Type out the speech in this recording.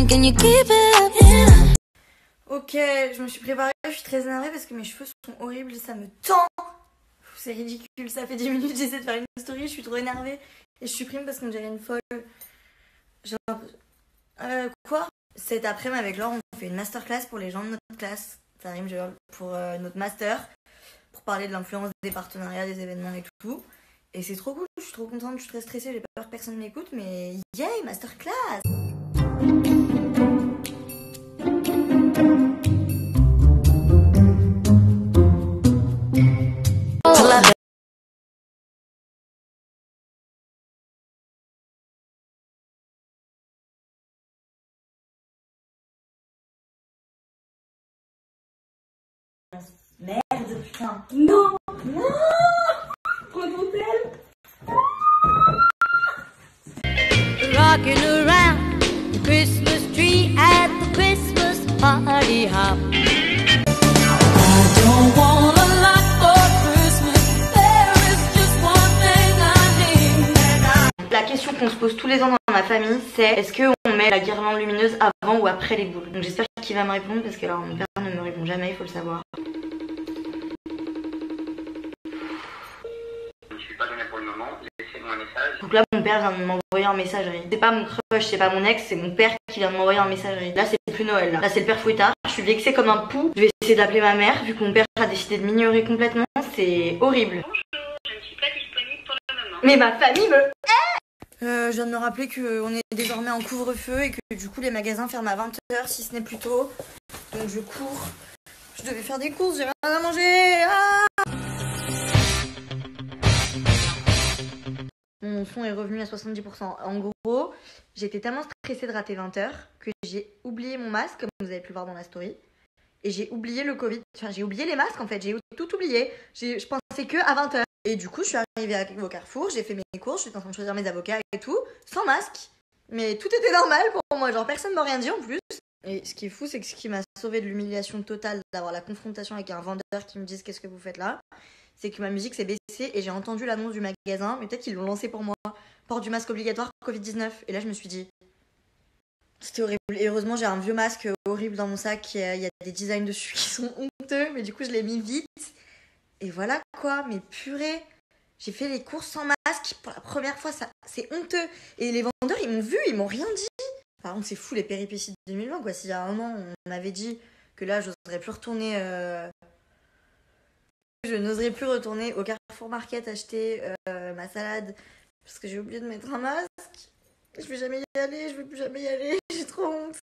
Can you keep it up? Yeah. Ok, je me suis préparée, je suis très énervée parce que mes cheveux sont horribles, ça me tend. C'est ridicule, ça fait 10 minutes j'essaie de faire une story, je suis trop énervée. Et je supprime parce qu'on dirait une folle. Genre... quoi? Cet après-midi avec Laure, on fait une masterclass pour les gens de notre classe. Ça rime, pour notre master. Pour parler de l'influence des partenariats, des événements et tout. Et c'est trop cool, je suis trop contente, je suis très stressée, j'ai peur que personne m'écoute, mais yay, masterclass! Merde, putain! Non! Non! Prends ton tel! Rocking around the Christmas tree at the Christmas party hop. I don't want a lot for Christmas. There is just one thing I need. La question qu'on se pose tous les ans dans ma famille, c'est est-ce qu'on met la guirlande lumineuse avant ou après les boules? Donc j'espère qu'il va me répondre parce que alors mon père ne me répond jamais, il faut le savoir. Donc là mon père vient de m'envoyer en messagerie. C'est pas mon crush, c'est pas mon ex, c'est mon père qui vient de m'envoyer en messagerie. Là c'est plus Noël, là c'est le père Fouettard. Je suis vexée comme un pou. Je vais essayer d'appeler ma mère vu que mon père a décidé de m'ignorer complètement. C'est horrible. Bonjour, je ne suis pas disponible pour le moment. Mais ma famille me hait. Je viens de me rappeler qu'on est désormais en couvre-feu et que du coup les magasins ferment à 20h si ce n'est plus tôt. Donc je cours. Je devais faire des courses, j'ai rien à manger. Ah, mon son est revenu à 70%. En gros, j'étais tellement stressée de rater 20h que j'ai oublié mon masque, comme vous avez pu le voir dans la story. Et j'ai oublié le Covid. Enfin, j'ai oublié les masques en fait, j'ai tout oublié. Je pensais que à 20h. Et du coup, je suis arrivée au Carrefour, j'ai fait mes courses, j'étais en train de choisir mes avocats et tout, sans masque. Mais tout était normal pour moi, genre personne m'a rien dit en plus. Et ce qui est fou, c'est que ce qui m'a sauvé de l'humiliation totale d'avoir la confrontation avec un vendeur qui me dise qu'est-ce que vous faites là, c'est que ma musique s'est baissée et j'ai entendu l'annonce du magasin, mais peut-être qu'ils l'ont lancé pour moi. Port du masque obligatoire Covid-19. Et là, je me suis dit, c'était horrible. Et heureusement, j'ai un vieux masque horrible dans mon sac. Il y a des designs dessus qui sont honteux, mais du coup, je l'ai mis vite. Et voilà quoi, mais purée. J'ai fait les courses sans masque pour la première fois, ça, c'est honteux. Et les vendeurs, ils m'ont vu, ils m'ont rien dit. Par contre, c'est fou les péripéties de 2020, quoi. S'il y a un an, on m'avait dit que là, j'oserais plus retourner... Je n'oserais plus retourner au Carrefour Market acheter ma salade parce que j'ai oublié de mettre un masque. Je vais jamais y aller, je vais plus jamais y aller, j'ai trop honte.